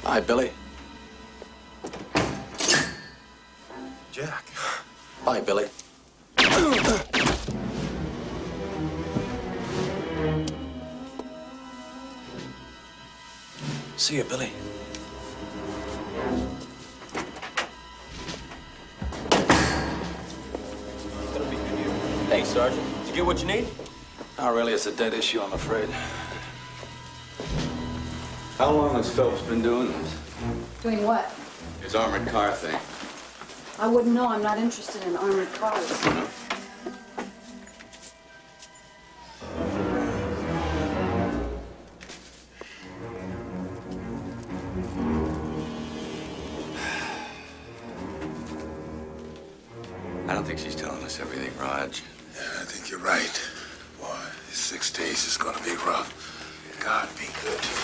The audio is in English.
Hi, Billy. Jack. Bye, Billy. See you, Billy. Hey, Sergeant. Did you get what you need? Not really. It's a dead issue, I'm afraid. How long has Phelps been doing this? Doing what? His armored car thing. I wouldn't know. I'm not interested in armored cars. I don't think she's telling us everything, Raj. Yeah, I think you're right. Boy, these 6 days is gonna be rough. God, be good.